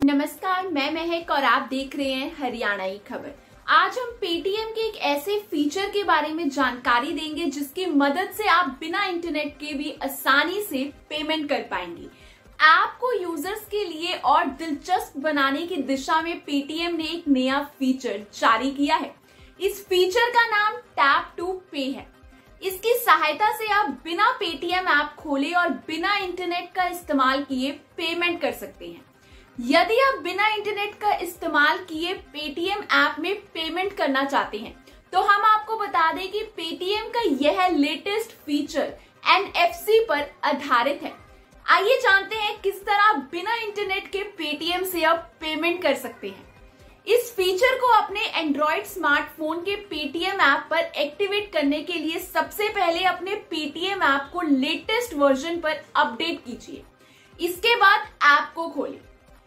नमस्कार, मैं महक और आप देख रहे हैं हरियाणाई खबर। आज हम पेटीएम के एक ऐसे फीचर के बारे में जानकारी देंगे जिसकी मदद से आप बिना इंटरनेट के भी आसानी से पेमेंट कर पाएंगे। ऐप को यूजर्स के लिए और दिलचस्प बनाने की दिशा में पेटीएम ने एक नया फीचर जारी किया है। इस फीचर का नाम टैप टू पे है। इसकी सहायता से आप बिना पेटीएम ऐप खोले और बिना इंटरनेट का इस्तेमाल किए पेमेंट कर सकते हैं। यदि आप बिना इंटरनेट का इस्तेमाल किए पेटीएम ऐप में पेमेंट करना चाहते हैं तो हम आपको बता दें कि पेटीएम का यह लेटेस्ट फीचर एनएफसी पर आधारित है। आइए जानते हैं किस तरह आप बिना इंटरनेट के पेटीएम से आप पेमेंट कर सकते हैं। इस फीचर को अपने एंड्रॉइड स्मार्टफोन के पेटीएम ऐप पर एक्टिवेट करने के लिए सबसे पहले अपने पेटीएम ऐप को लेटेस्ट वर्जन पर अपडेट कीजिए। इसके बाद ऐप को खोलें,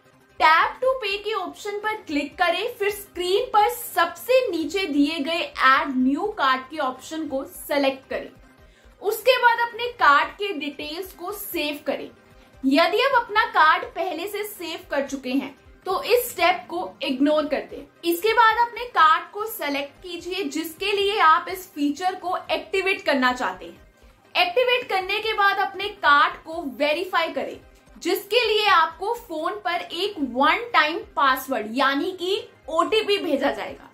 टैप टू पे के ऑप्शन पर क्लिक करें, फिर स्क्रीन पर सबसे नीचे दिए गए ऐड न्यू कार्ड के ऑप्शन को सेलेक्ट करें। उसके बाद अपने कार्ड के डिटेल्स को सेव करें। यदि आप अपना कार्ड पहले से सेव कर चुके हैं तो इस स्टेप को इग्नोर कर दें। इसके बाद अपने कार्ड को सेलेक्ट कीजिए जिसके लिए आप इस फीचर को एक्टिवेट करना चाहते हैं। एक्टिवेट करने के बाद अपने कार्ड को वेरीफाई करें जिसके लिए आपको फोन पर एक वन टाइम पासवर्ड यानी कि ओटीपी भेजा जाएगा।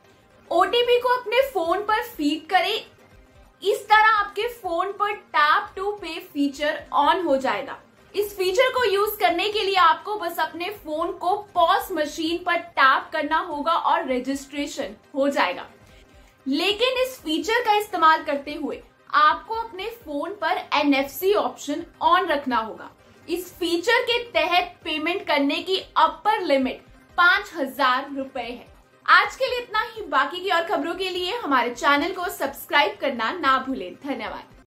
ओटीपी को अपने फोन पर फीड करें। इस तरह आपके फोन पर tap to pay feature on हो जाएगा। इस फीचर को यूज करने के लिए आपको बस अपने फोन को पॉस मशीन पर टैप करना होगा और रजिस्ट्रेशन हो जाएगा। लेकिन इस फीचर का इस्तेमाल करते हुए आपको अपने फोन पर एनएफसी ऑप्शन ऑन रखना होगा। इस फीचर के तहत पेमेंट करने की अपर लिमिट 5,000 रुपए है। आज के लिए इतना ही। बाकी की और खबरों के लिए हमारे चैनल को सब्सक्राइब करना ना भूलें। धन्यवाद।